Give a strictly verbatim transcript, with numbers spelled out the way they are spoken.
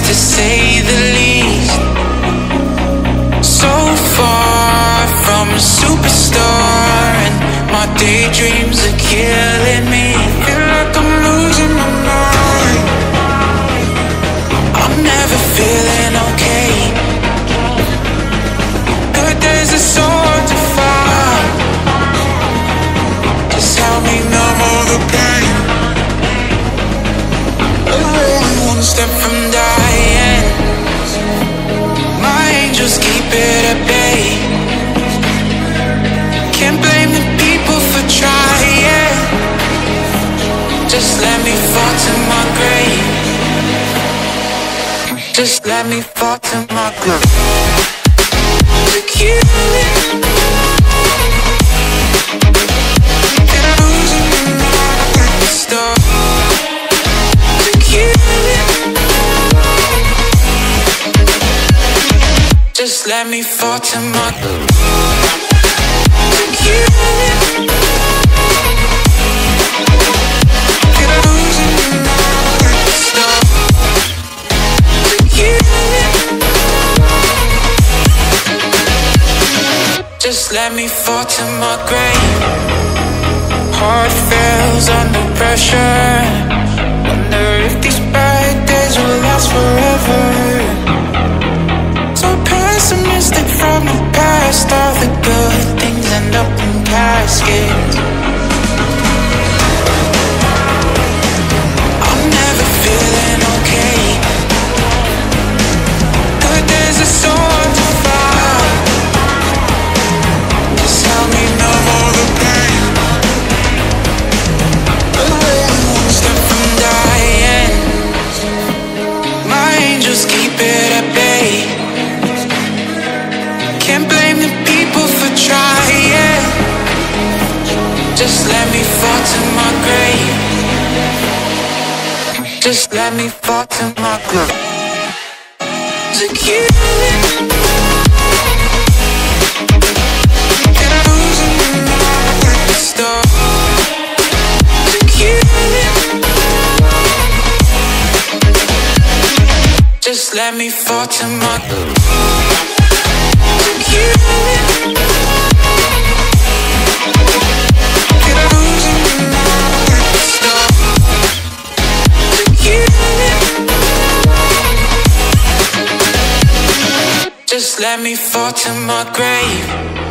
to say the least. So far from a superstar, and my daydreams are killing me. Feel like I'm losing my mind. I'm never feeling okay. Good days are so hard to find. Just help me numb all the pain. I'm one step from dying. My angels keep it at bay. Can't blame the people for trying. Just let me fall to my grave. Just let me fall to my grave. To kill it. And I'm losing my mind. Stop. To kill it. Just let me fall to my grave. To kill it. And I'm losing my mind. Stop. To kill it. Just let me fall to my grave. Heart fails under pressure. Wonder if these bad days will last forever. So pessimistic from the past. All the good things end up in caskets. I'm never feeling okay. Good days are so hard to find. Just help me numb all the pain. I'm one step from dying. My angels keep it at bay. Can't blame the people for trying. Just let me fall to my grave. Just let me fall to my grave. To kill it. And I'm losing my mind. Stop. To kill it. Just let me fall to my grave. To kill it. And I'm losing my mind. Stop. To kill it. Just let me fall to my grave.